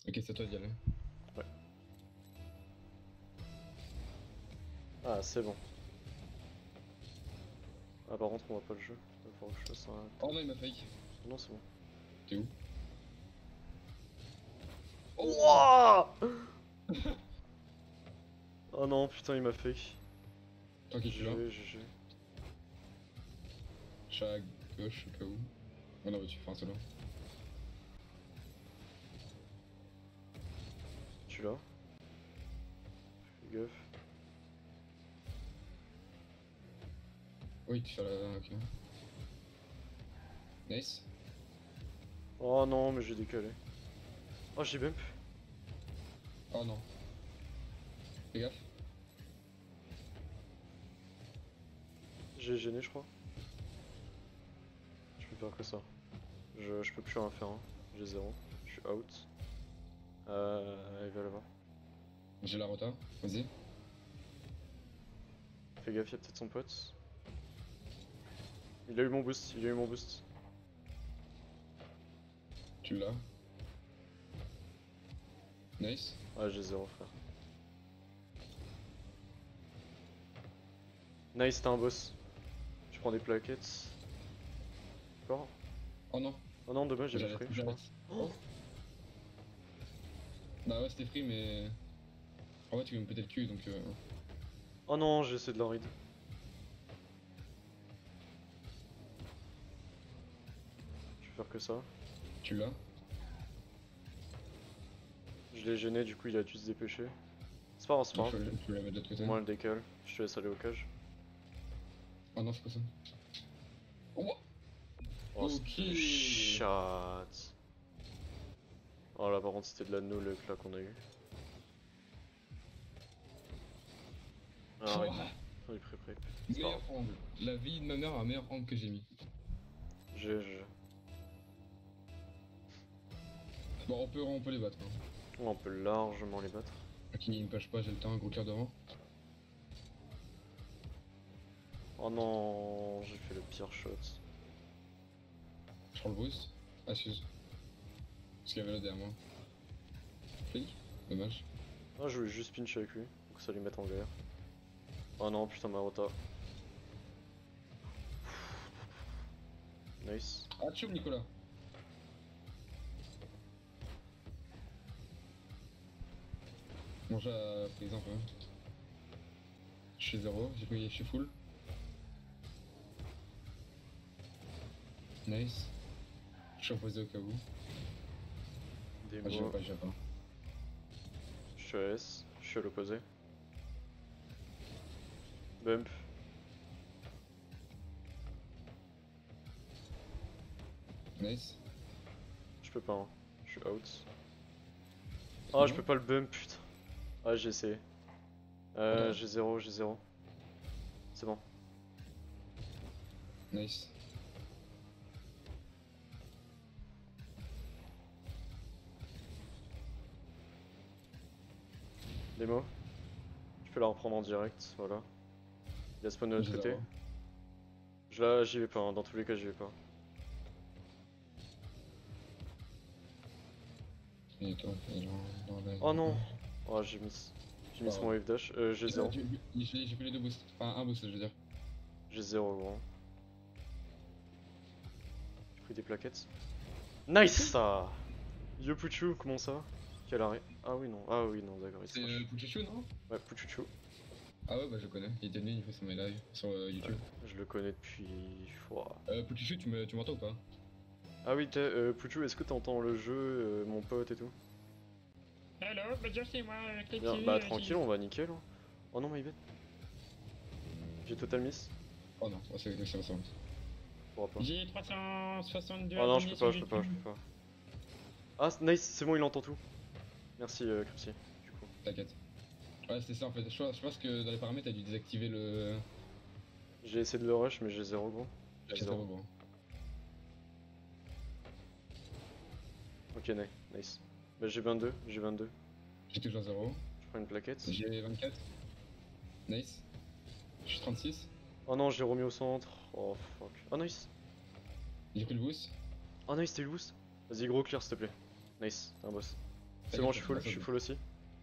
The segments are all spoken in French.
Ok, c'est à toi d'y aller. Ouais. Ah, c'est bon. Ah, par contre, on voit pas le jeu. Il va falloir que je fasse un. Oh non, il m'a fake. Non, c'est bon. T'es où? Oh. Wouah. Oh non, putain, il m'a fake. T'inquiète, tu là. GG. Je suis à gauche au cas où. Oh non, bah tu fais un solo. Tu l'as? Fais gaffe. Oui, tu fais la. Ok. Nice. Oh non, mais j'ai décalé. Oh, j'ai bump. Oh non. Fais gaffe. J'ai gêné, je crois. Je peux faire que ça. Je peux plus rien faire. Hein. J'ai 0. Je suis out. Il va là-bas. J'ai la rota. Vas-y. Fais gaffe, y'a peut-être son pote. Il a eu mon boost, il a eu mon boost. Tu l'as. Nice. Ah, j'ai 0, frère. Nice, t'as un boss. Je prends des plaquettes. Encore. Oh non. Oh non, dommage, j'avais J'arrête, free, je crois. j'arrête. Oh. Bah ouais, c'était free, mais. En vrai, tu veux me péter le cul donc. Oh non, j'ai essayé de la read. Je vais faire que ça. Tu l'as. Je l'ai gêné, du coup il a dû se dépêcher. C'est pas grave, c'est pas grave. Tu peux la mettre de l'autre côté. Moi, le décale. Je te laisse aller au cage. Oh non, c'est pas ça. Oh. Oh, Ok. c'était chat. Oh là, par contre, c'était de la nulle là qu'on a eu. Ah ouais. Il est prêt. C'est pas grave. Meilleur angle. La vie de ma mère a un meilleur angle que j'ai mis. GG. Bon, on peut les battre. Hein. Oh, on peut largement les battre. Qui ne pêche pas, j'ai le temps, un gros cœur devant. Oh non, j'ai fait le pire shot. Je prends le boost. Ah, excuse. Parce qu'il y avait là derrière moi. Flic. Dommage. Ah, je voulais juste pinch avec lui, pour que ça lui mette en galère. Oh non, putain, ma rota. Nice. Ah, tchoum, Nicolas. Mange à prise un peu. Je suis 0, je suis full. Nice. Je suis opposé au cas où. Des Ah, je mots. vais pas, je vais pas. Je suis à S, je suis à l'opposé. Bump. Nice. Je peux pas, hein. Je suis out. Ah, je peux pas le bump, putain. Ah, j'ai essayé. Attends. J'ai 0, j'ai 0. C'est bon. Nice. Démo. Je peux la reprendre en direct, voilà. Il a spawn de l'autre J'ai côté. 0. J'y vais pas, hein. Dans tous les cas, j'y vais pas. Et toi, t'es dans la... Oh non. Oh, j'ai mis mon wave dash. J'ai 0. J'ai pris les deux boosts. Enfin, un boost, je veux dire. J'ai 0, gros. J'ai pris des plaquettes. Nice ça. Yo Puchu, comment ça va? Quel arrêt? Ah oui, non. Ah oui, non, d'accord. il se C'est crache. Puchuchu, non? Ouais, Puchuchu. Ah ouais, bah je connais. Il était venu une fois sur mes lives, sur YouTube. Ouais, je le connais depuis. Ouah. Puchuchu, tu m'entends ou pas? Ah oui, Puchu, est-ce que t'entends le jeu, mon pote et tout? Hello, bah déjà c'est moi, Bien, bah tranquille, on va nickel. Hein. Oh non, my bad. J'ai total miss. Oh non, oh, c'est ça. Je pourra pas. J'ai 362 Oh non, je abonnés peux sur pas, je peux YouTube. pas. Ah, nice, c'est bon, il entend tout. Merci, Cripsy, du coup. T'inquiète. Ouais, c'est ça en fait. Je pense que dans les paramètres, t'as dû désactiver le. J'ai essayé de le rush, mais j'ai 0 gros. J'ai J'ai 0. Ok, nice. Bah j'ai 22, j'ai 22. J'ai toujours 0. Je prends une plaquette. J'ai 24. Nice. Je suis 36. Oh non, j'ai remis au centre. Oh fuck. Oh nice. J'ai pris le boost. Oh nice, t'as eu le boost. Vas-y, gros clear s'il te plaît. Nice, t'es un boss. C'est bon, je suis full aussi.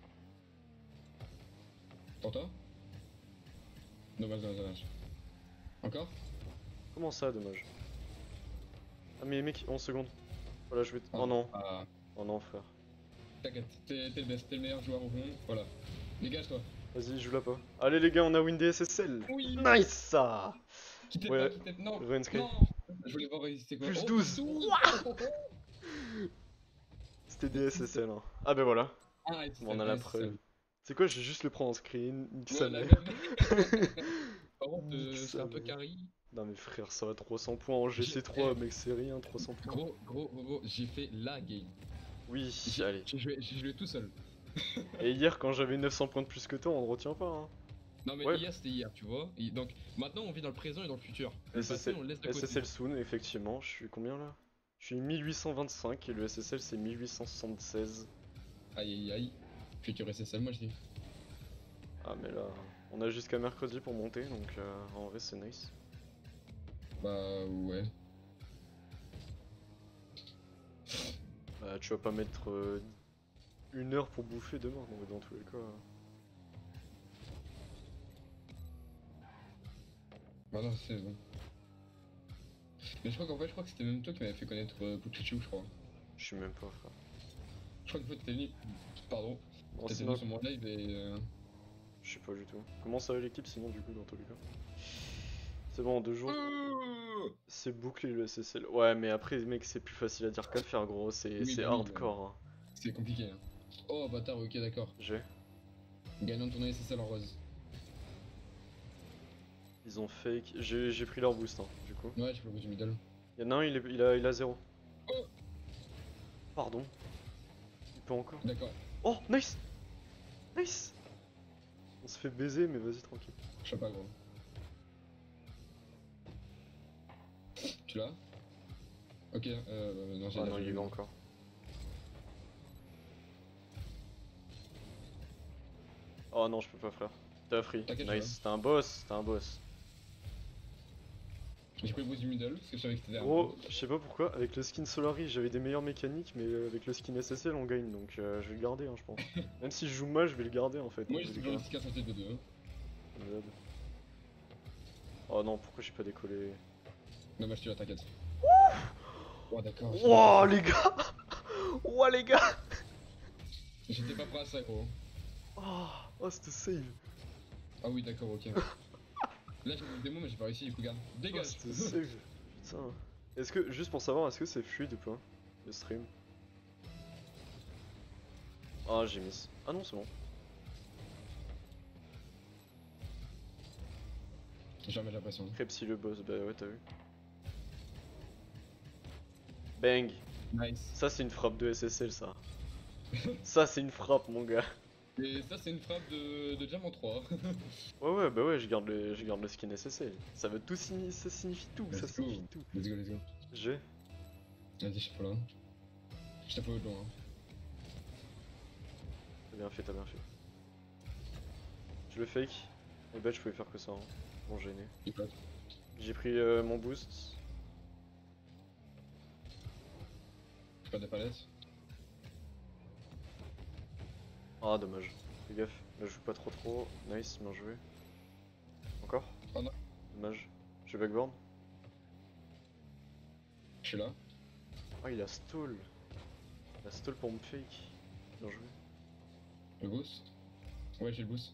Pour toi? Dommage, dommage, dommage. Encore? Comment ça, dommage? Ah mais mec, 11 secondes. Voilà, je vais... Oh non. Ah, Oh non, frère. t'inquiète, t'es le best, t'es le meilleur joueur au monde, voilà. Dégage-toi. Vas-y, joue là pas. Allez les gars, on a win des SSL. Oui. Nice ça. Quittez Ouais. pas, quittez pas, non. Runescape. Non. Je voulais voir résister quoi. Plus Oh, 12. C'était des SSL hein. Ah ben voilà. Ah, Bon, on a la preuve. C'est quoi, je vais juste le prendre en screen. Nique sa Ouais, la mère. même. Par contre, Nique c'est sa un peu mère. carry. Non mais frère, ça va 300 points en GC3, mec, c'est rien, 300 points. Gros, j'ai fait la game. Oui, allez. J'ai joué tout seul. Et hier, quand j'avais 900 points de plus que toi, on ne retient pas, hein. Non mais Ouais. hier c'était hier, tu vois. Et donc maintenant on vit dans le présent et dans le futur. Le passé on le laisse de côté. SSL Soon, effectivement, je suis combien là? Je suis 1825 et le SSL c'est 1876. Aïe aïe aïe. Futur SSL moi je dis. Ah mais là, on a jusqu'à mercredi pour monter, donc en vrai c'est nice. Bah ouais. Bah tu vas pas mettre 1 heure pour bouffer demain, donc dans tous les cas. Bah non c'est bon. Mais je crois qu'en fait je crois que c'était même toi qui m'avais fait connaître Puchuchu je crois. Je suis même pas frère. Je crois que t'es venu. Pardon. Bon, T'étais sinon, venu sur mon live et je sais pas du tout. Comment ça va l'équipe sinon du coup dans tous les cas? C'est bon, en 2 jours. C'est bouclé le SSL. Ouais mais après mec c'est plus facile à dire qu'à faire gros, c'est Oui, bah oui, hardcore. Hein. C'est compliqué. Hein. Oh bâtard, ok d'accord. J'ai. Gagnant de tournoi SSL en rose. Ils ont fake. J'ai pris leur boost hein, du coup. Ouais, j'ai fait le coup du middle. Y'en a un, il a 0. Oh. Pardon. Il peut encore. D'accord. Oh, nice. Nice. On se fait baiser, mais vas-y tranquille. Je sais pas gros. Tu l'as? Ok, non j'ai Ah non, il est là encore. Oh non, je peux pas frère. T'as free. T'inquiète, Nice. T'es un boss, t'es un boss. J'ai pris le boost du middle parce que je savais que c'était derrière. Gros, je sais pas pourquoi, avec le skin Solari j'avais des meilleures mécaniques, mais avec le skin SSL on gagne, donc je vais le garder hein, je pense. Même si je joue mal, je vais le garder en fait. Moi je j'ai vais toujours le le stick à sortir de 2. garder. Oh non, pourquoi j'ai pas décollé? Dommage, tu l'as, t'inquiète. Oh d'accord. Wouah les gars. Wouah les gars. J'étais pas prêt à ça gros. Oh c'était save. Ah oui d'accord, ok. Là j'ai une démo mais j'ai pas réussi du coup, garde. Oh, Dégage. c'était save. Putain. Est-ce que, juste pour savoir, est-ce que c'est fluide ou pas le stream? Ah j'ai mis. Ah non c'est bon. Jamais j'ai l'impression. Crepsy le boss, bah ouais t'as vu. Bang. Nice. Ça c'est une frappe de SSL ça. Ça c'est une frappe mon gars. Et ça c'est une frappe de Diamant 3. Ouais bah ouais je garde le skin SSL. Ça veut tout signifier, ça signifie tout, ça Let's go. signifie tout. Let's go, let's go. J'ai. Vas-y, je suis pas là. Je t'ai pas eu de loin. Hein. T'as bien fait, t'as bien fait. Je le fake. Et bah je pouvais faire que ça, hein. Bon gêné. Il flotte. J'ai pris mon boost. J'ai pas de palette. Ah dommage. Fais gaffe, ne joue pas trop. Nice, bien joué. Encore? Oh non. Dommage. Je vais backboard. Je suis là. Ah il a stall. Il a stall pour me fake. Bien joué. Le boost. Ouais, j'ai le boost.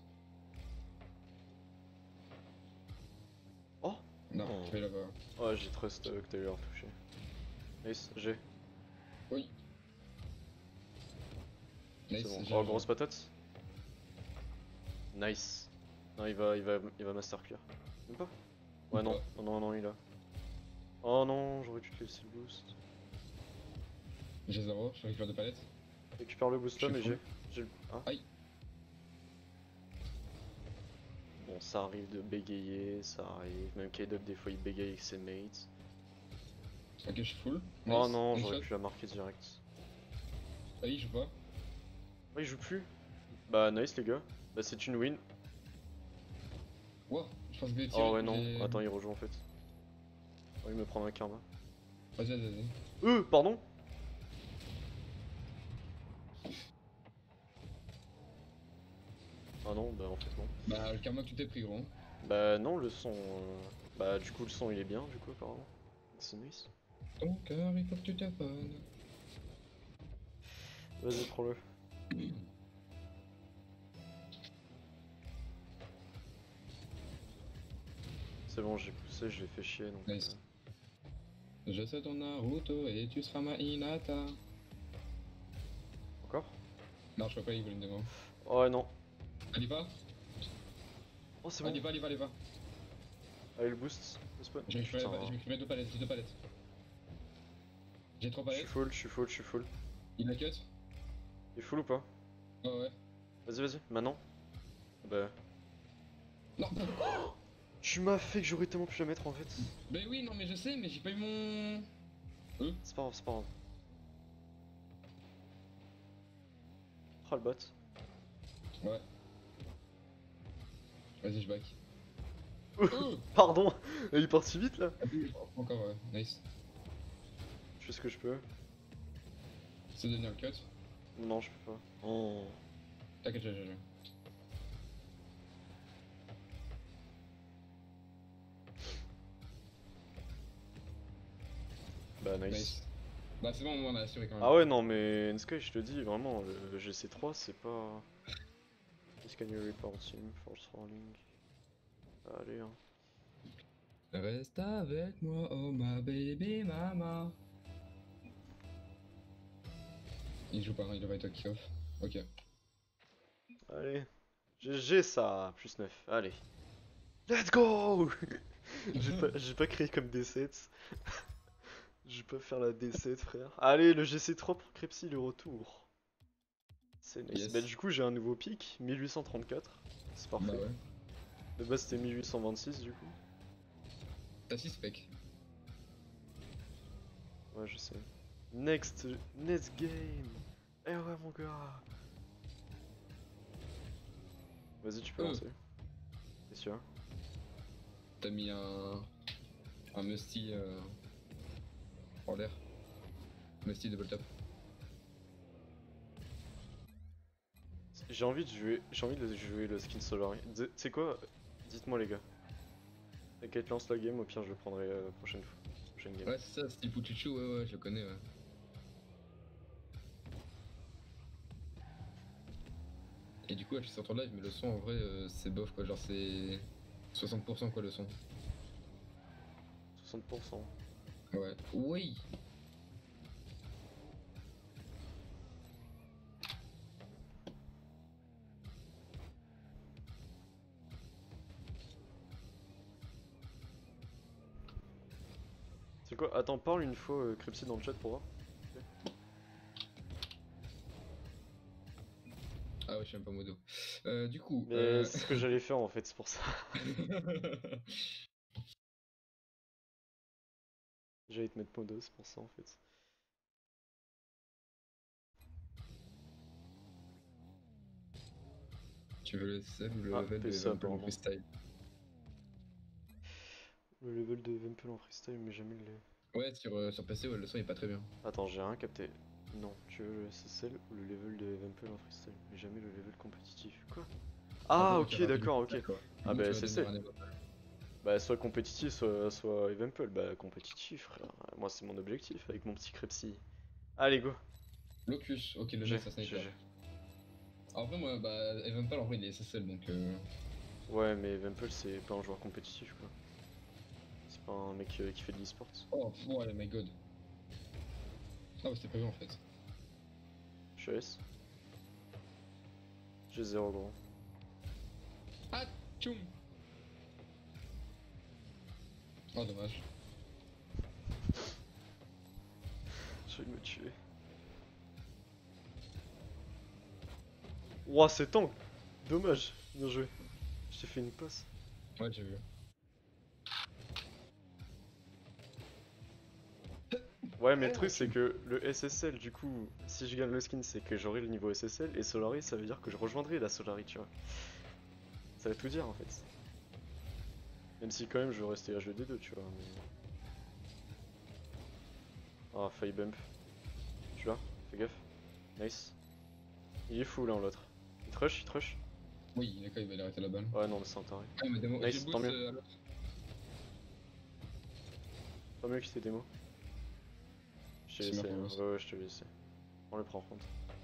Oh. Non, Oh. je vais là-bas. Oh j'ai trust que t'as eu l'air touché. Nice, j'ai. Oui. C'est Nice. bon. j'ai Oh un- grosse patate. Nice. Non il va master clear. Même pas? Ouais non, non il a. Oh non, j'aurais dû te laisser le boost. J'ai 0, je récupère de palette. Récupère le boost Je là suis mais full. j'ai le... Ah. Aïe. Bon ça arrive de bégayer, ça arrive. Même K-Dub des fois il bégaye avec ses mates. Ok, je suis full. Oh Nice. non, One j'aurais shot. pu la marquer direct. Ah, il joue pas. Oh il joue plus. Bah nice les gars. Bah c'est une win. Wow, je pense que les tirs. Oh ouais non, attends il rejoue en fait. Oh il me prend un karma. Vas-y, vas-y, vas-y. Pardon. non, bah en fait non. Bah, le karma que tu t'es pris, gros. Bah non, le son... Bah du coup le son il est bien du coup apparemment. C'est nice. Ton cœur, il faut que tu te ponnes. Vas-y, prends-le. C'est bon, j'ai poussé, je l'ai fait chier donc... Nice. Je sais ton Naruto et tu seras ma Hinata. Encore? Non, je crois pas, il voulait me devant. Oh non. Allez, va. Oh c'est bon. Allez, va, allez, va, allez, va. Allez le boost. Je vais Putain. récupérer 2 palettes, j'ai 2 palettes. J'ai 3 Je suis palettes. full, je suis full, je suis full. Il a cut. Il est full ou pas? Ouais, ouais. Vas-y, vas-y, maintenant. Bah... Non. Tu m'as fait que j'aurais tellement pu la mettre en fait. Bah oui, non, mais je sais, mais j'ai pas eu mon. C'est pas grave, c'est pas grave. Oh le bot. Ouais. Vas-y, je back. Pardon. Il est parti vite là. Encore, ouais. Nice. Je fais ce que je peux. C'est donner le cut. Non, je peux pas. Oh. T'inquiète, j'ai. Bah nice. Nice. Bah c'est bon, on a assuré quand même. Ah ouais, non mais Nsky, je te dis, vraiment, le GC3 c'est pas... Please can you report him for throwing? Allez hein. Reste avec moi, oh ma baby mama. Il joue pas, hein, il devrait être kick-off. Ok. Allez. GG ça, plus 9, allez. Let's go. J'ai pas créé comme D7. Je vais pas faire la D7 frère. Allez, le GC3 pour Crepsy, le retour. C'est nice. Yes. Bah du coup j'ai un nouveau pic, 1834. C'est parfait. Bah ouais. De base c'était 1826 du coup. T'as 6 specs. Ouais je sais. Next game. Eh ouais mon gars. Vas-y tu peux lancer. T'es sûr? T'as mis un musty en l'air. Musty double top. J'ai envie de jouer le skin Solari. Tu sais quoi? Dites-moi les gars. T'inquiète, lance la game, au pire je le prendrai prochaine fois. Prochaine game. Ouais, c'est ça, style Puchuchu, ouais, je le connais, ouais. Et du coup, je suis sur ton live, mais le son en vrai, c'est bof quoi, genre c'est 60% quoi le son. 60%. Ouais. Oui. C'est quoi? Attends, parle une fois Crepsy dans le chat pour voir. Ah ouais, je suis même pas modo. Du coup. Mais c'est ce que j'allais faire en fait, c'est pour ça. J'allais te mettre modo, c'est pour ça en fait. Tu veux le SSL ou le Ah, level de PSA, Vampire en apparemment. freestyle? Le level de Vempel en freestyle, mais jamais le... Ouais, sur PC, ouais, le son est pas très bien. Attends, j'ai rien capté. Non, tu veux le SSL ou le level de Vempel en freestyle, mais jamais le level compétitif. Quoi? Ah, ok, d'accord, ok. Ah bah SSL. Bah soit compétitif, soit Evenpel. Bah compétitif frère. Moi c'est mon objectif avec mon petit Crepsy. Allez go. Locus, ok, le G, mec, ça sniper. GG. En vrai, moi, bah, Evenpal, en vrai, il est SSL donc. Ouais mais Evenpel c'est pas un joueur compétitif quoi. C'est pas un mec qui fait de l'e-sport. Oh, ouais, my god. Ah, ouais, c'était prévu en fait. Je suis S. J'ai 0 gros. Ah, tchoum! Oh, dommage. Je vais me tuer. Ouah c'est tank. Dommage. Bien joué. Je t'ai fait une passe. Ouais, j'ai vu. Ouais mais le truc c'est que le SSL du coup si je gagne le skin c'est que j'aurai le niveau SSL et Solari ça veut dire que je rejoindrai la Solari tu vois. Ça veut tout dire en fait. Même si quand même je veux rester HED2 tu vois mais... Ah faille bump. Tu l'as? Fais gaffe. Nice. Il est fou là en l'autre. Il te rush, il te rush. Oui, d'accord, il va aller arrêter la balle. Ouais, non, mais c'est un taré. Ah, mais démo, Nice, j'ai le tant boost mieux. à l'autre. Pas mieux que c'était démo. Je t'ai C'est laissé, bien hein. pour vous. Ouais, je te laissé. On le prend en compte.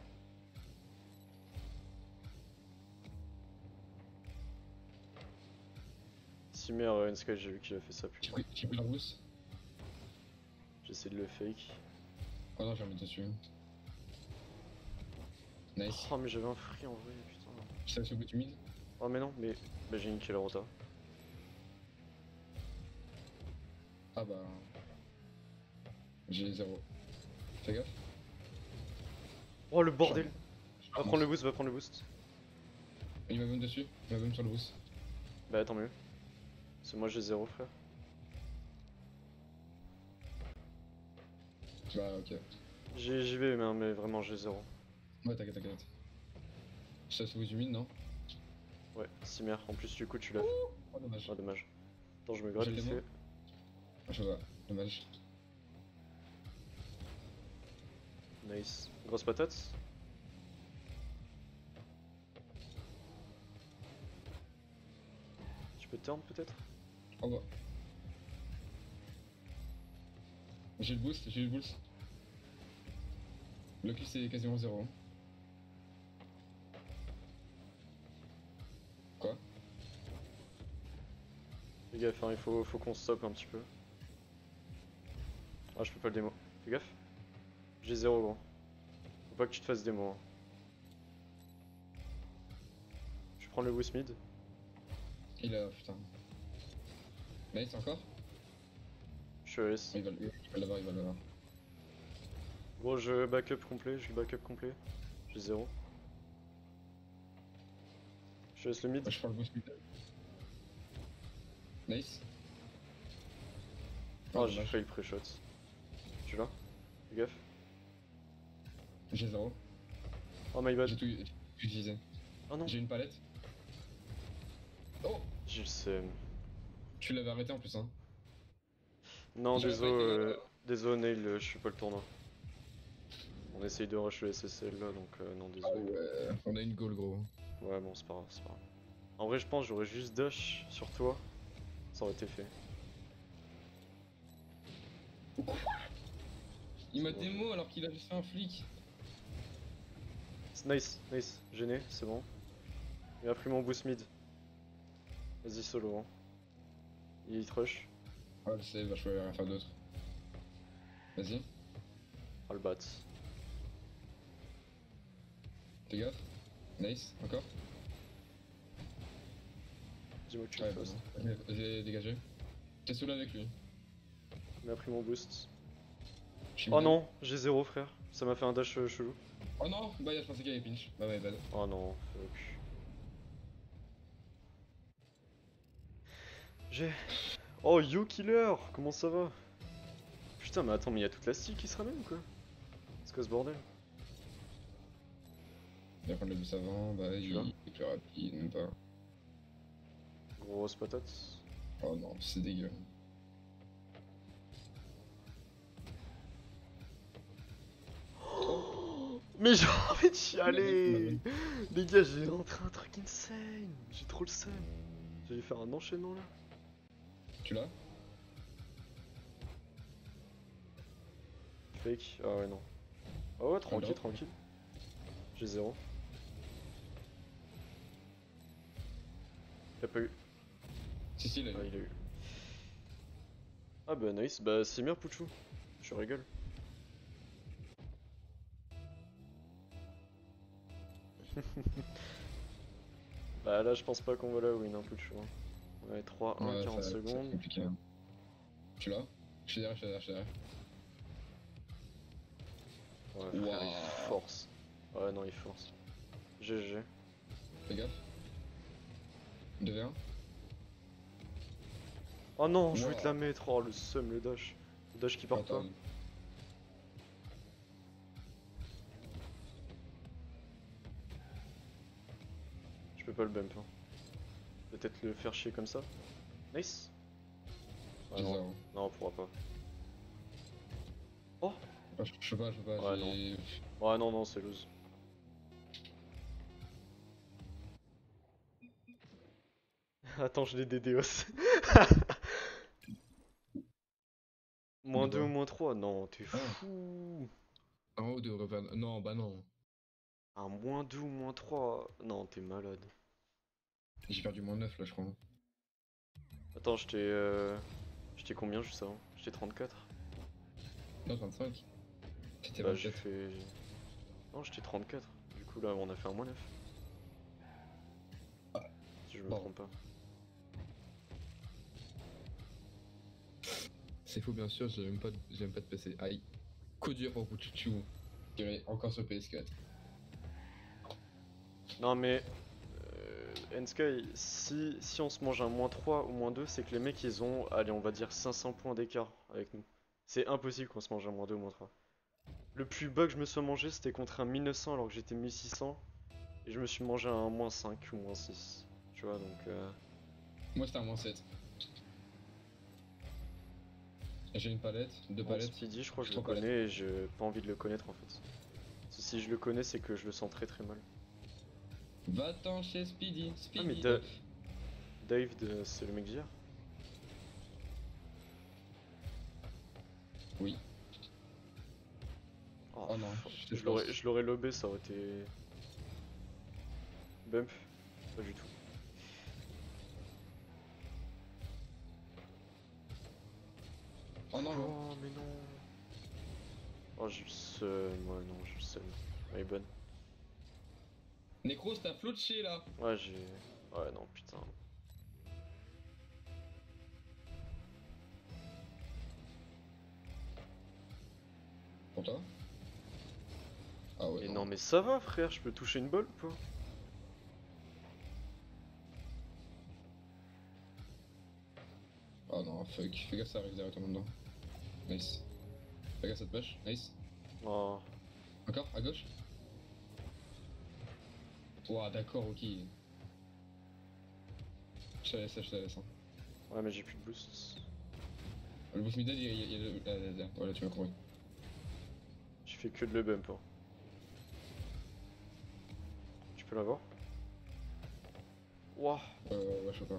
Simer N-Sky, j'ai vu qu'il a fait ça plus tôt. J'ai pris leur boost. J'essaie de le fake. Oh non, j'ai remis dessus. Nice. Oh, mais j'avais un free en vrai, putain. Je savais sur le bout mid. Oh, mais non, mais bah, j'ai niqué la rota. Ah bah. J'ai 0. Fais gaffe. Oh, le bordel! Je Va pense. prendre le boost, va prendre le boost. Il m'a même dessus. Il m'a même sur le boost. Bah, tant mieux. C'est moi, j'ai 0, frère. Bah, ok. J'y vais, mais vraiment, j'ai 0. Ouais, t'inquiète. Je savais sur le bout mid, non? Ouais, Simer, en plus, du coup, tu l'as fait. Oh, dommage. Ah, dommage. Attends, je me gratte J'ai le vite démo. fait. Je vois, dommage. Nice. Grosse patate. Tu peux turn peut-être? Au revoir. J'ai le boost. Le kill c'est quasiment 0. Quoi? Fais gaffe, hein, il faut qu'on stoppe un petit peu. Ah, je peux pas le démo. Fais gaffe. J'ai 0 gros. Faut pas que tu te fasses démo. Hein. Je prends le boost mid. Il a... putain. Nice encore? Je te laisse. Il va l'avoir. Gros, je backup complet, J'ai 0. Je laisse le mid. Je prends le boost mid. Nice. Oh, j'ai dommage. failli le pré-shot. Tu l'as? Fais gaffe. J'ai 0. Oh my bad. J'ai tout utilisé. Oh non. J'ai une palette. Oh! J'ai le seum. Tu l'avais arrêté en plus, hein. Non, J'avais pas été là. désolé Nail, je fais pas le tournoi. On essaye de rush le SSL là, donc non, désolé. Ouais, on a une goal, gros. Ouais, bon, c'est pas grave, c'est pas grave. En vrai, je pense que j'aurais juste dash sur toi, ça aurait été fait. Il m'a Bon. démo alors qu'il a juste fait un flic. Nice, gêné, c'est bon. Il a pris mon boost mid. Vas-y, solo. Hein. Il hit rush. Ah, je sais, bah je peux rien faire d'autre. Vas-y, Ah, le bat. fais gaffe. Nice, encore. Dis-moi que tu Ouais, le fasses. vas-y, dégagé. T'es solo avec lui. Il a pris mon boost. Je suis Oh mid. non, j'ai 0 frère. Ça m'a fait un dash chelou. Oh non, bah je pensais qu'il y avait pinch. Bah ouais, bad. Oh non, fuck. J'ai... Oh, You Killer, comment ça va? Putain, mais attends, mais il y a toute la style qui se ramène ou quoi? C'est quoi ce bordel? Il va prendre le boost avant, bah il vois est plus rapide, même pas. Grosse patate. Oh non, c'est dégueu. Mais j'ai envie de chialer! Ma bonne. Les gars, j'ai rentré un truc insane! J'ai trop le seum! J'allais faire un enchaînement là. Tu l'as? Fake? Ah ouais, non. Ah ouais, tranquille, Alors tranquille. J'ai 0. Il a pas eu. Si, il a eu. Ah, il a eu. Ah bah nice, bah c'est bien Pouchou. Je rigole. Bah là je pense pas qu'on va la win un Pouchou. Hein. Ouais 3, 1, Ouais, 40 ça va être secondes. compliqué, hein. Tu l'as? Je suis derrière. Ouais frère, Wow. il force. Ouais non il force. GG. Fais gaffe. 2v1. Oh non, je voulais Wow. te la mettre. Oh le seum, le dash. Le dash qui part pas. Attends. Je peux pas le bump. Hein. Peut-être le faire chier comme ça. Nice. Ah J'ai non, 0. non on pourra pas. Oh. Je peux pas, Ouais, j'ai... Ouais non, c'est loose. Attends, je l'ai DDoS. Moins De 2 quoi? ou moins 3? Non, t'es Ah. fou. En haut de revenir. Non, bah non. Un moins 2 ou moins 3? Non, t'es malade. J'ai perdu moins 9 là, je crois. Attends, j'étais combien juste avant? J'étais 34? Non, 25. C'était Bah, j'ai 24. fait. Non, j'étais 34. Du coup, là, on a fait un moins 9. Si je me Bon. trompe pas. C'est faux, bien sûr, j'ai même pas de PC. Aïe. Coup dur pour Kuchuchu. Je dirais encore sur PS4. Non, mais. Nsky, si on se mange un moins 3 ou moins 2, c'est que les mecs ils ont, allez, on va dire 500 points d'écart avec nous. C'est impossible qu'on se mange un moins 2 ou moins 3. Le plus bas que je me sois mangé, c'était contre un 1900 alors que j'étais 1600. Et je me suis mangé un moins 5 ou moins 6. Tu vois, donc. Moi, c'était un moins 7. J'ai une palette, deux Bon, palettes. Speedy, je crois que je le 3 palettes. connais et j'ai pas envie de le connaître en fait. Si je le connais, c'est que je le sens très très mal. Va-t'en chez Speedy. Ah, mais Speedy. Dave, c'est le mec d'hier? Oui. Oh non, je Je l'aurais lobé, ça aurait été. Bump? Pas du tout. Oh non, non. Oh, mais non. Oh, j'ai eu le seum. Ouais, non, j'ai eu le seum. Elle est bonne. Necros, t'as flotché là. Ouais, j'ai. Ouais, non, putain. Pour toi? Ah ouais. Mais non, mais ça va, frère, je peux toucher une balle ou pas? Oh non, fuck. Fais gaffe, ça arrive derrière toi maintenant. Nice. Fais gaffe, ça te push. Nice. Oh. Encore, à gauche. Ouah, d'accord, ok. Je te laisse, je te laisse. Hein. Ouais, mais j'ai plus de boost. Le boss middle, il y a le. Là, voilà, tu m'as compris. J'ai fait que de le bump. Hein. Tu peux l'avoir? Ouah. Ouais, je sais pas.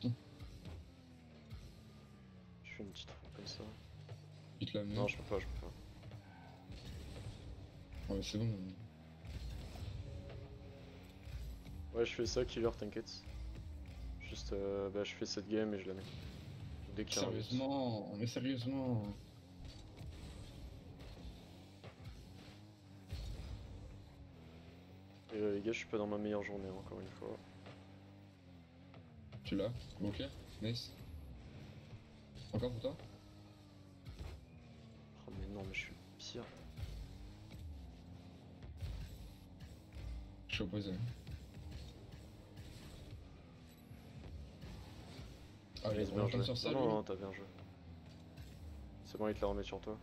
Je fais une petite roue comme ça. Il te l'a amené. Non, je peux pas, je peux pas. Ouais, mais c'est bon. Ouais, je fais ça, killer, t'inquiète. Juste, bah, je fais cette game et je la mets. Dès qu'il y a un but. Sérieusement, mais sérieusement. Et les gars, je suis pas dans ma meilleure journée, encore une fois. Tu l'as? Bon, clair? Nice. Encore pour toi? Oh, mais non, mais je suis pire. Je suis opposé. Ah, Allez, il c'est a bien bien joué. sur ça, Non, lui. non, t'as bien joué. C'est bon, il te la remet sur toi.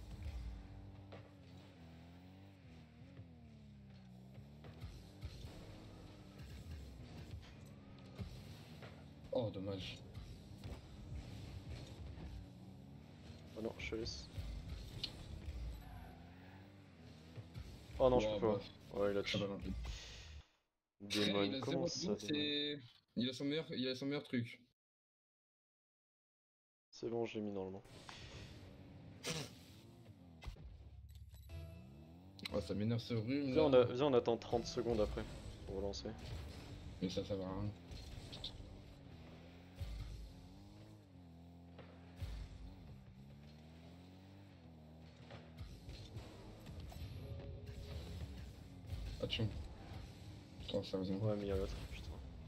Oh, dommage. Oh non, je te laisse. Oh non, je Wow, peux pas. bref. Ouais, il a Je sais tué. pas non plus. Démon, Il a comment 0 ça, secondes, Démon? c'est. Il a son meilleur truc. C'est bon, je l'ai mis normalement. Oh, ça m'énerve ce rhume Viens, là. viens, on attend 30 secondes après pour relancer. Mais ça va. Hein. Attention. Oh, sérieusement. Ouais, mais il y a l'autre, putain.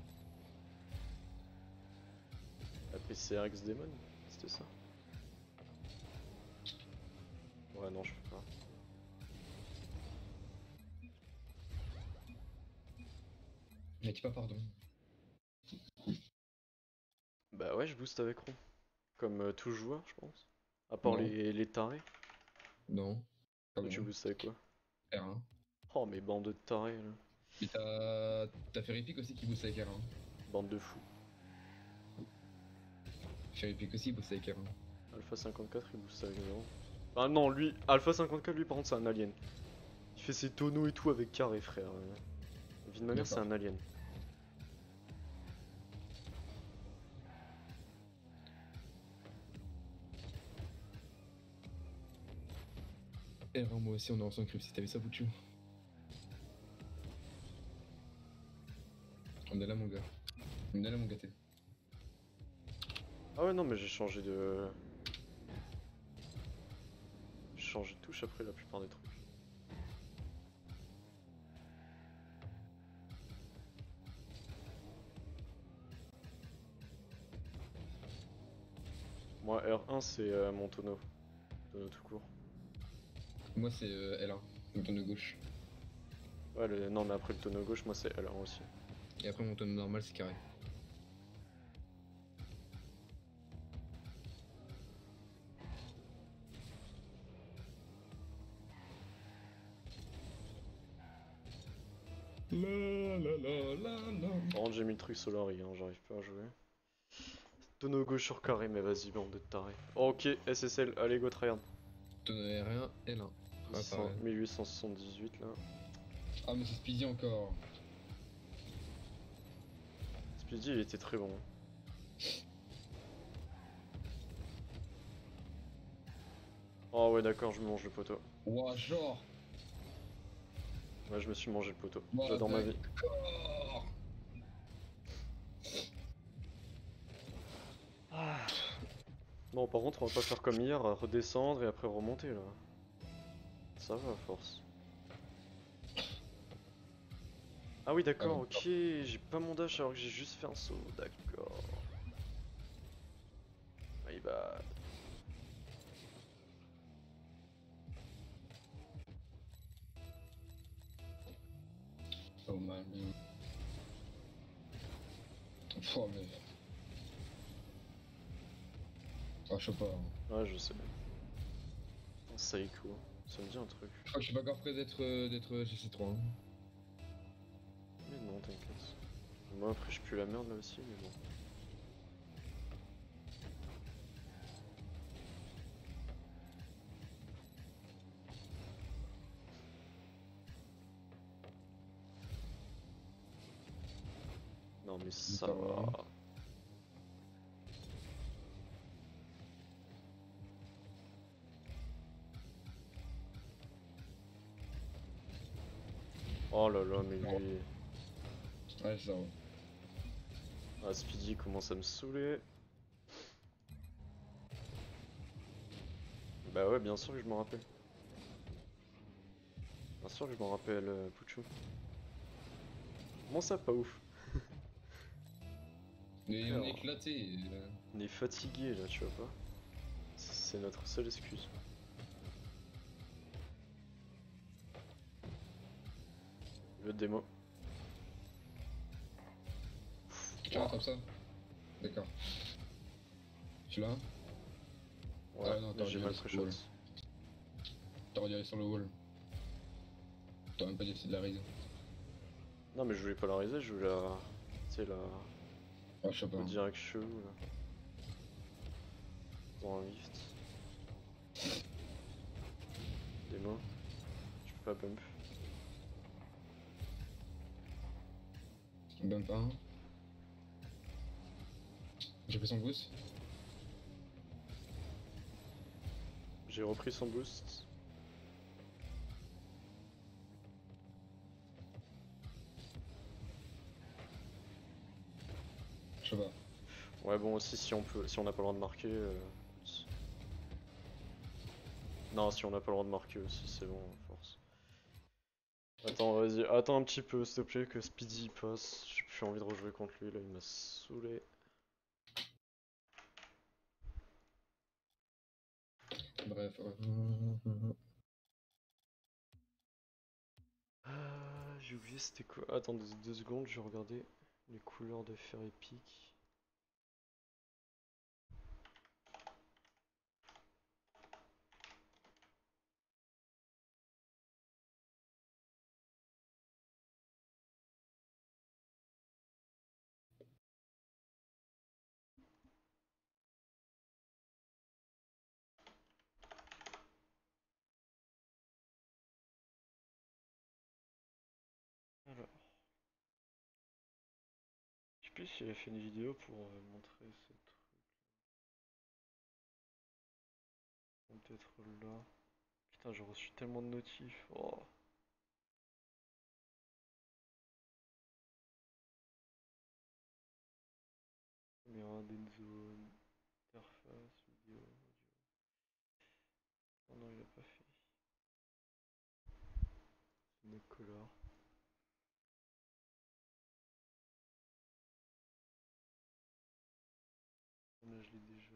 La PCRX Demon? C'était ça? Ouais, non, je peux pas. Mais dis pas pardon. Bah ouais, je booste avec Ron. Comme tout joueur, je pense. À part Non. les tarés. Non. Pas Toi, tu bon. boostes avec quoi? R1. Oh, mais bande de tarés, là. Et t'as Feripic aussi qui booste avec R1. Bande de fous. Feripic aussi booste avec R1. Alpha 54, il booste avec 0. Ah non, lui, Alpha 54, lui, par contre, c'est un alien. Il fait ses tonneaux et tout avec carré, frère. Vie de ma mère, c'est D'accord. un alien. R1, moi aussi, on est ensemble crypté. T'as vu ça, Bouchou? On est là, mon gars. On est là, mon gâté. Ah ouais, non, mais j'ai changé de. J'ai changé de touche après la plupart des trucs. Moi, R1, c'est mon tonneau. Tonneau tout court. Moi, c'est L1, mon tonneau gauche. Ouais, non, mais après le tonneau gauche, moi, c'est L1 aussi. Et après, mon tonneau normal, c'est carré. La la la la la. Par contre, j'ai mis le truc Solari, hein, j'arrive pas à jouer. Tonneau gauche sur carré, mais vas-y, bande de tarés. Oh, ok, SSL, allez, go tryhard. Tonneau R1, L1. Ah, pareil. 1878 là. Ah, mais c'est Speedy encore. Speedy, il était très bon. Oh ouais, d'accord, je me mange le poteau. Ouah, genre. Ouais, je me suis mangé le poteau. Ouah, J'adore ma vie. d'accord. Bon, par contre, on va pas faire comme hier, redescendre et après remonter là. Ça va à force. Ah oui, d'accord, Ah, ok. J'ai pas mon dash alors que j'ai juste fait un saut. D'accord. My bad. Oh man. Oh, mais. Ah, je sais pas. Ouais, je sais. Un Saiko. Ça me dit un truc. Je crois que je suis pas encore prêt d'être GC3. Hein. Mais non, t'inquiète. Moi après je pue la merde là aussi, mais bon. Non mais ça Ça va. va. Oh là là, mais lui... Ouais, ça va. Ah, Speedy commence à me saouler. Bah ouais, bien sûr que je m'en rappelle. Bien sûr que je m'en rappelle, Pouchou. Comment ça, pas ouf? Mais on Alors, est éclaté. on est fatigué là, tu vois pas? C'est notre seule excuse. Le démo. Ah, comme ça. D'accord. Tu l'as? Ouais, Ah non, mais j'ai mal sur pré le wall. T'aurais dû aller sur le wall. T'aurais même pas dit que c'est de la raise. Non mais je voulais pas la raiser, je voulais la... Tu sais la... Ah, je sais pas. Le direct chelou là. Dans un lift. Démo. Je peux pas bump. Bump 1. J'ai pris son boost. J'ai repris son boost. Je sais pas. Ouais bon aussi si on peut, si on n'a pas le droit de marquer. Non si on n'a pas le droit de marquer aussi c'est bon force. Attends vas-y, attends un petit peu s'il te plaît que Speedy passe. J'ai plus envie de rejouer contre lui là, il m'a saoulé. Bref, ouais. J'ai oublié c'était quoi. Attends 2 secondes, je vais regarder les couleurs de fer épique. Alors. Je sais plus si elle a fait une vidéo pour montrer ce truc. Peut-être là. Putain, j'ai reçu tellement de notifs. Oh. Caméra, dead zone, interface, vidéo, audio. Oh non, il a pas fait. Neck color. Là, je l'ai déjà.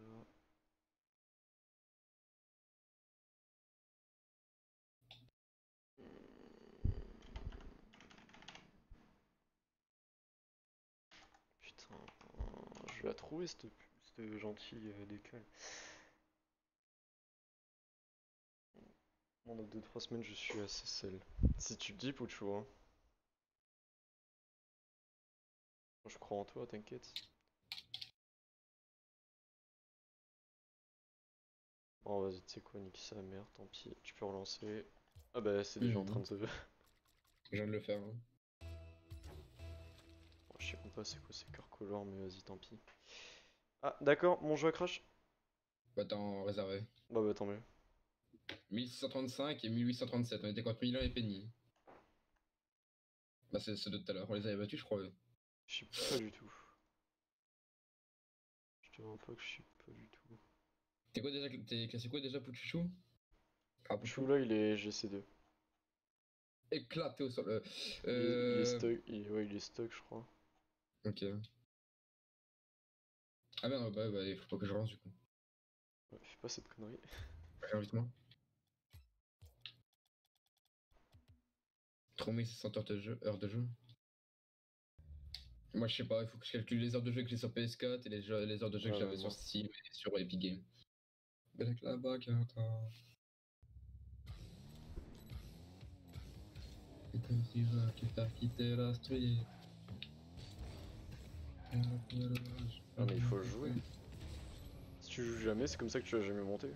Putain, je vais la trouver cette gentille décale. Dans 2-3 semaines, je suis à SSL. Si tu le dis, Pouchou, hein. Moi, je crois en toi, t'inquiète. Bon, vas-y, tu sais quoi, nique sa mère, tant pis. Tu peux relancer. Ah bah, c'est déjà en train de se... Bon, Je viens de le faire. Hein. je sais même pas c'est quoi ces cœurs color, mais vas-y, tant pis. Ah, d'accord, mon jeu a crash. Bah t'es en réservé. Bah, tant mieux. 1635 et 1837, on était contre Milan et Penny. Bah c'est ceux de tout à l'heure, on les avait battus je crois. Je sais pas du tout. Je te vois pas que je sais pas du tout. T'es quoi déjà, t'es classé quoi déjà Pouchou? Ah Pouchou là, il est GC2. Éclaté au sol. Il est stock, ouais, il est stock, je crois. Ok. Ah merde, bah il faut pas que je relance du coup. Ouais, fais pas cette connerie. Invite-moi. 3600 heures de jeu. Moi je sais pas, il faut que je calcule les heures de jeu que j'ai sur PS4 et les heures de jeu que Ouais, j'avais moi. sur Steam et sur Epic Games. Avec la bagarre. C'est un rival qui t'a quitté la street. Ah, mais il faut jouer. Si tu joues jamais, c'est comme ça que tu vas jamais monter.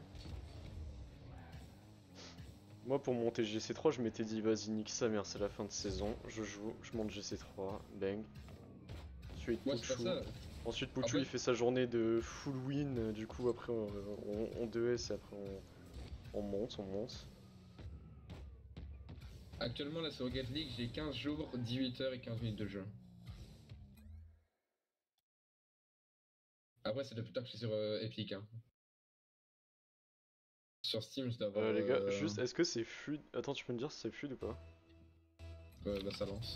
Moi, pour monter GC3, je m'étais dit, vas-y, nique sa mère, c'est la fin de saison. Je joue, je monte GC3, bang. Ensuite, Moi c'est pas Pouchou. ça. Ensuite, Pouchou, Après- il fait sa journée de full win. Du coup, après, on 2S et après, on monte, on monte. Actuellement là sur Rocket League j'ai 15 jours, 18 heures et 15 minutes de jeu. Après c'est depuis tard que je suis sur Epic. Hein. Sur Steam je dois avoir... Les gars, juste, est-ce que c'est fluide? Attends, tu peux me dire si c'est fluide ou pas? bah ça lance.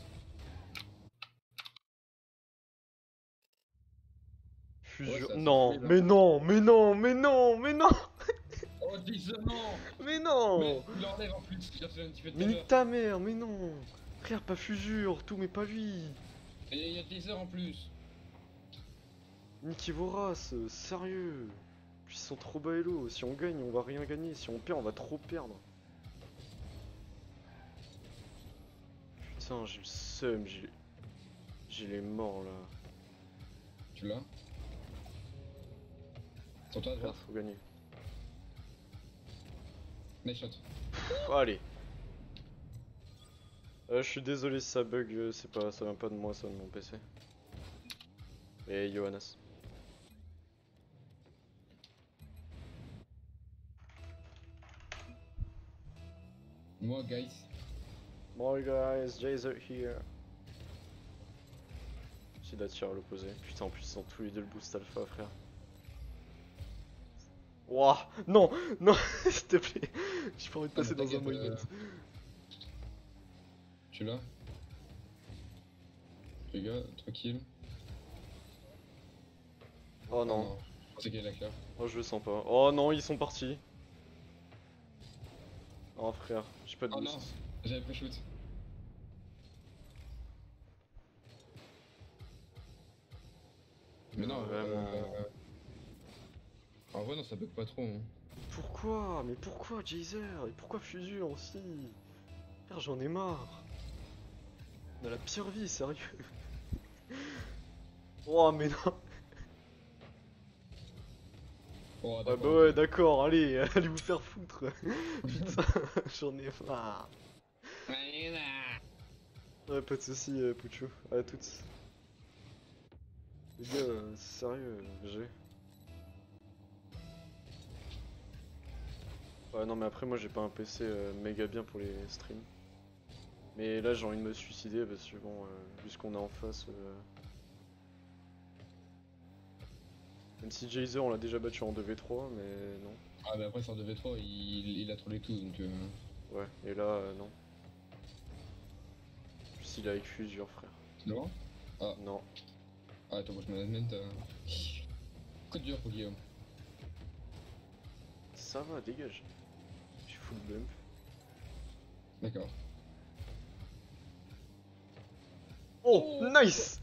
Fusion. c'est assez Non, fluide, hein. mais non, mais non, mais non, mais non, Oh Deezer non. mais non! Mais il enlève en plus, j'ai reçu un petit peu tout Mais à l'heure. nique ta mère, mais non! Frère, pas Fusure, tout, mais pas lui! Et il y a Deezer en plus. Niquez vos races, sérieux! Puis ils sont trop bas hello, si on gagne, on va rien gagner, si on perd, on va trop perdre. Putain, j'ai le seum, j'ai les morts là. Tu l'as? Sur toi à Frère, droite. faut gagner. Nice shot. Oh, allez! Je suis désolé si ça bug, ça vient pas de moi, ça vient de mon PC. Et Johannes. Moi guys. Bon guys, Jazer here. J'ai d'attirer à l'opposé. Putain, en plus ils ont tous les deux le boost alpha, frère. Wouah, non, non, s'il te plaît. J'ai pas envie de passer dans un moyen. Tu l'as? Les gars, tranquille. Oh non, Je pensais qu'il y a la claire. oh je le sens pas. Oh non, ils sont partis. Oh frère, j'ai pas de Oh boost. non, j'avais pas shoot. Mais non, vraiment. En vrai non, ça bug pas trop. Hein. Pourquoi? Mais pourquoi Jazer? Et pourquoi Fusion aussi? Frère, j'en ai marre. On a la pire vie, sérieux. Oh mais non. Oh, Ouais bah ouais d'accord, allez, allez vous faire foutre. Putain, j'en ai marre. Ouais pas de soucis Pouchou, à toutes. Les gars, sérieux, j'ai... Ouais, non, mais après, moi j'ai pas un PC méga bien pour les streams. Mais là j'ai envie de me suicider parce que bon, vu ce qu'on a en face. Même si Jayzer on l'a déjà battu en 2v3, mais non. Ah bah après sur 2v3 il a trollé tout donc Ouais, et là, non. Plus il est avec Fusure, frère. devant. Ah. Non. Ah attends, moi je management. Code dur pour Guillaume. Ça va, dégage. J'ai full bump. D'accord. Oh, nice.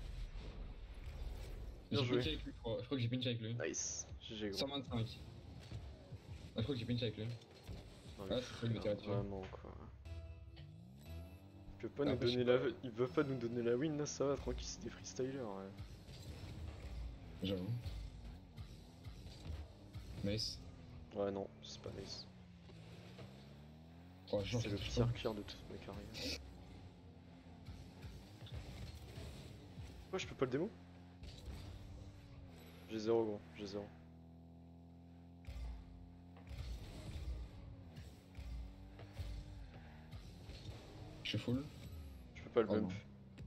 Bien J'ai joué. pinché avec lui, je crois que j'ai pinché avec lui. Nice. GG gros. 125. Ah, je crois que j'ai pinché avec lui. Non, Ah, c'est ça, il m'était là-dessus. vraiment quoi. Il peut pas nous Après, je donner sais la... Il veut pas nous donner la win là, ça va, tranquille, c'est des freestylers. Ouais. J'avoue. Nice. Ouais, non, c'est pas nice. Oh, C'est le pire clear de toute ma carrière. Pourquoi je peux pas le démo? J'ai 0 gros, j'ai 0. Je suis full. Je peux pas le Oh, bump.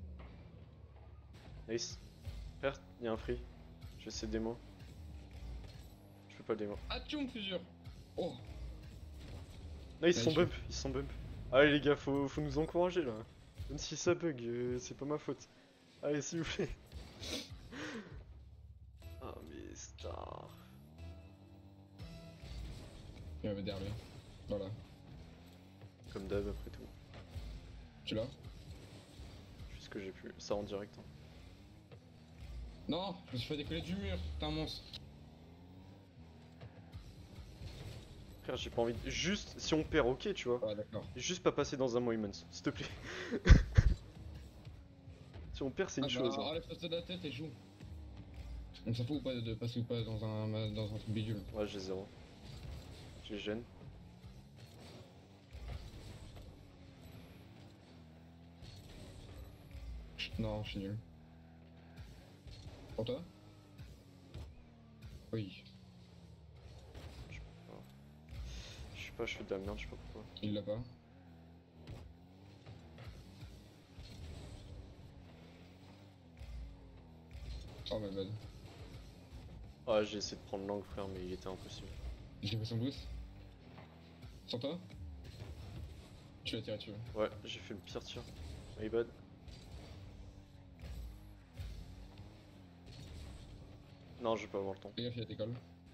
Nice. Frère, y'a un free. Je vais essayer de démo. Je peux pas le démo. Ah, tu me fusure. Oh. Là ils se Ouais, sont je- bump, ils se sont bump. Allez les gars, faut nous encourager là. Même si ça bug, c'est pas ma faute. Allez s'il vous plaît. Ah mais star. Il va me derrière lui. Voilà. Comme d'hab après tout. Tu l'as? Je fais ce que j'ai pu. Ça en direct. Hein. Non, je me suis fait décoller du mur. T'es un monstre. Frère j'ai pas envie de... Juste si on perd ok tu vois. Ah d'accord. Juste pas passer dans un Moments, s'il te plaît. Si on perd c'est une chose. Hein. Enlève-toi de la tête et joue. On s'en fout ou pas de passer ou pas dans un truc bidule. Ouais j'ai 0. J'ai gêne. Non, je suis nul. Pour toi? Oui. Je sais pas, je fais de la merde, je sais pas pourquoi. Il l'a pas. Oh my bad. Ah j'ai essayé de prendre l'angle frère mais il était impossible. J'ai fait son boost. Sur toi? Tu l'as tiré dessus. Ouais, j'ai fait le pire tir. My bad. Non, je vais pas avoir le temps. Fais gaffe, il y a tes calls.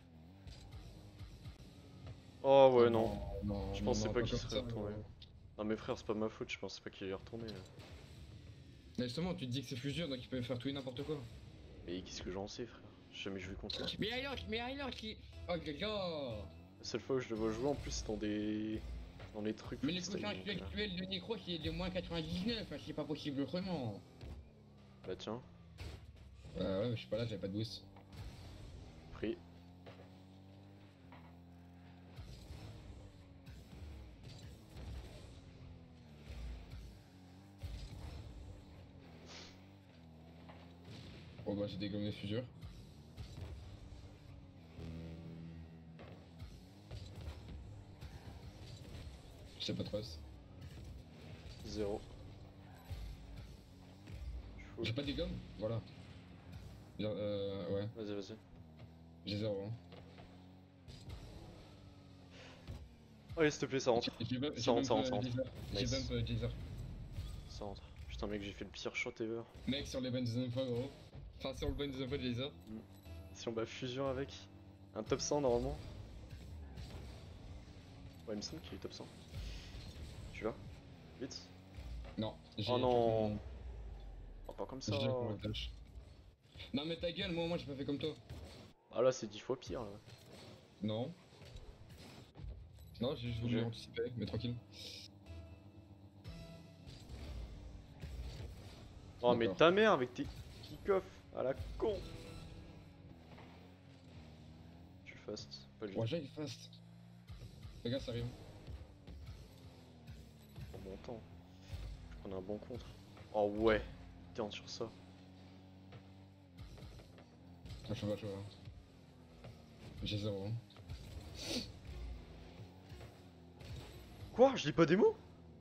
Oh ouais, non. Non, Je non, pensais non, pas qu'il comme serait ça, retourné. Non mais frère, c'est pas ma faute, je pensais pas qu'il allait retourner. Mais justement, tu te dis que c'est fusure donc il peut faire tout et n'importe quoi. Mais qu'est-ce que j'en sais frère? J'ai jamais joué contre lui. Mais alors qui. Oh gars. La seule fois où je le vois jouer en plus c'est dans des... Dans les trucs Mais les freestyle, coefficients donc, actuels de Necro c'est de moins 99, c'est pas possible autrement. Bah tiens, Ouais, mais je suis pas là, j'avais pas de boost. pris. Oh bah j'ai dégommé fusure. Je sais pas trop. 0. J'ai pas des gommes. Voilà. Ouais, Vas-y, vas-y. j'ai 0. Hein. Allez s'il te plaît, ça rentre. J'ai bump, Ça rentre, ça rentre, ça rentre. J'ai Nice. bump Jazer. Ça rentre. Putain mec, j'ai fait le pire shot ever. Mec, sur les bonnes deuxième fois, gros. Enfin, sur le bonne deuxième fois de Jazer. Si on bat fusion avec un top 100 normalement. Ouais, il me semble qu'il est top 100. Tu vas? Vite. Non, j'ai. Oh non. Oh, pas comme ça. J'ai déjà compris le dash. Non, mais ta gueule, moi j'ai pas fait comme toi. Ah là, c'est 10 fois pire là. Non. Non, j'ai juste voulu J'ai- anticiper, mais tranquille. Oh, mais D'accord. ta mère avec tes kick-off à la con. Tu fast, pas lui. Ouais, j'aille fast. Les gars, ça arrive. En bon temps. Je prenais un bon contre. Oh ouais. Tiens sur ça. Ah, je fais pas chaud. Hein. J'ai 0. Hein. Quoi? Je lis pas des mots?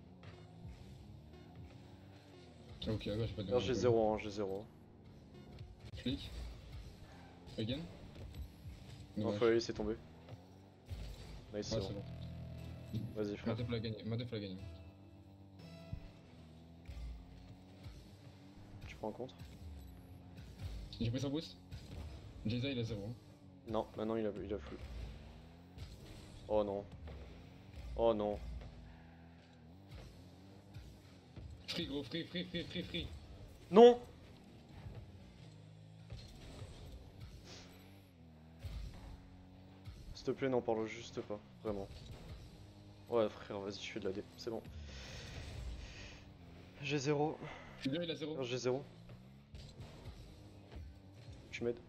Ok, ouais, j'ai pas de Alors j'ai 0, hein, j'ai 0. Flic. Again. Non, Dommage. faut la laisser tomber. Nice, Ouais, c'est c'est bon. bon. Vas-y, frère. Matef l'a gagné. Matef l'a gagné. Tu prends en compte? J'ai pris son boost. Jayza il a 0. Non, maintenant il a full. Oh non. Oh non. Free gros, free. Non! S'il te plaît, n'en parle juste pas, vraiment. Ouais, frère, vas-y, je fais de la D, c'est bon. J'ai 0. Figure il a 0. J'ai 0. Tu m'aides?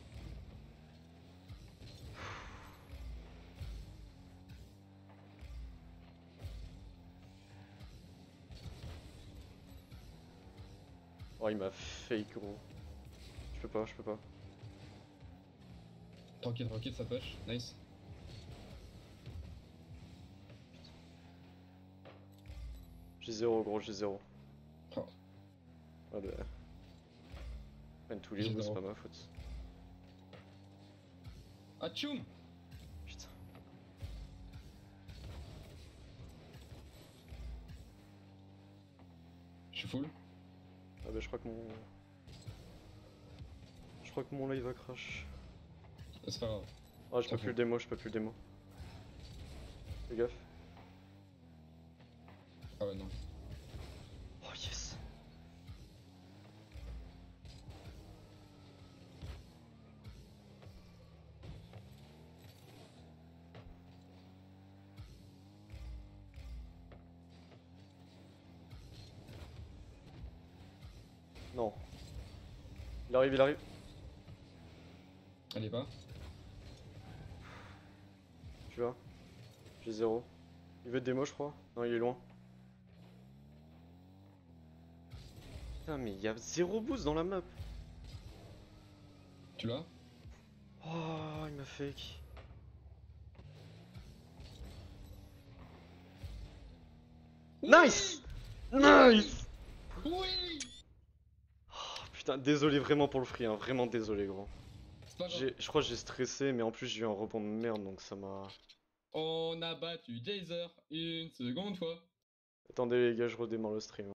Oh, il m'a fake, gros. Je peux pas. Tranquille, ça push. Nice. J'ai 0, gros, j'ai 0. Oh. Ah bah. Man, tous les J'ai roues, c'est 0. pas ma faute. Ah tchoum. Putain. Je suis full. Ah bah, je crois que mon live va crash. C'est pas grave. Ah, je peux T'en plus le démo, Fais gaffe. Ah ouais, non. Oh yes. Non. Il arrive. Allez, pas. Tu vois? J'ai 0. Il veut démo, je crois. Non, il est loin. Putain, mais il y a 0 boost dans la map. Tu l'as? Oh, il m'a fake. Nice! Nice! Oui. Oh, putain, désolé vraiment pour le free, hein. Vraiment désolé, gros. C'est pas grave. Je crois que j'ai stressé, mais en plus j'ai eu un rebond de merde, donc ça m'a... On a battu Jayzer une seconde fois. Attendez les gars, je redémarre le stream.